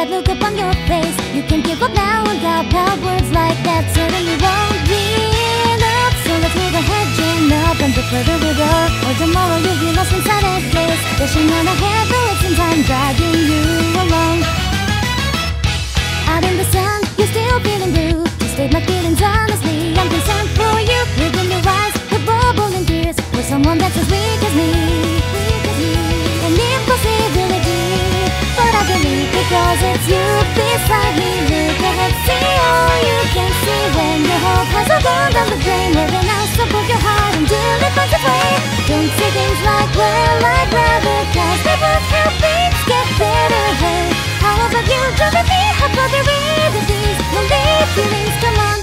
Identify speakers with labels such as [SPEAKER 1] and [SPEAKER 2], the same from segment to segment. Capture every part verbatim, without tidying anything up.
[SPEAKER 1] sad look upon your face. You can give up now and doubt out words like that certainly won't be enough. So let's move ahead, join up and the further we go, or tomorrow you'll be lost inside a place. Dashing on ahead, though it's in time dragging you along. Out in the sun, you're still feeling blue. To state my feelings honestly, I'm concerned for you. Within your eyes, the bubble in tears for someone that's as weak as me. An impossibility, but I believe because it's you beside me. Look ahead, see all you can see when your hope has all gone down the drain. Living out, so put your heart until it finds its way. Don't say things like, well, I'd rather, cause we both help things get better. Hey, how about you join with me? How about you read with these lonely feelings? Come on.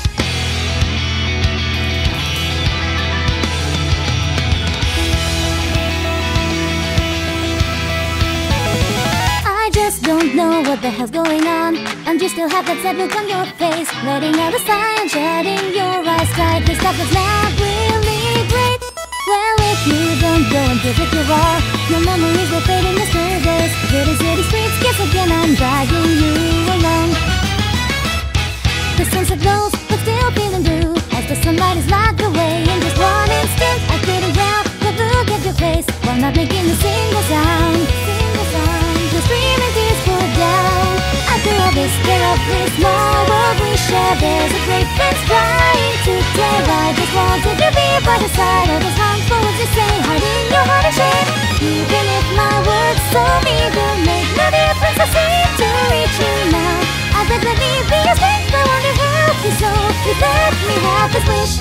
[SPEAKER 1] I just don't know what the hell's going on, and you still have that sad look on your face. Letting out a sigh and shutting your eyes tight. This stuff is not really great. Well, if you don't go and give it your all, your memories will fade in yesterday's city, city streets. Guess again I'm dragging you along. The sunset glows, but still feeling blue as the sunlight is locked away. In just one instant, I couldn't help but look at your face while not making a single sound. Single sound. Just streaming tears pour down. After all this, there of this small world we share, there's a great fence trying to tear. I just wanted to be by the side of those harmful words you say, hiding your heart in shame. Even if my words so meager make no difference, I seem to reach you now. I'd let me be your strength, I want to help you, so you let me have this wish.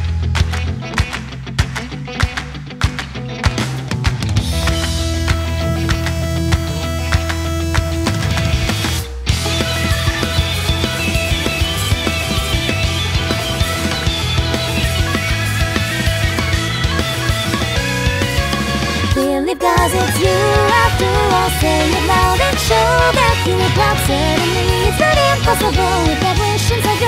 [SPEAKER 1] Cause it's you after all, say it loud and show that you are proud. Certainly it's not impossible with that wish inside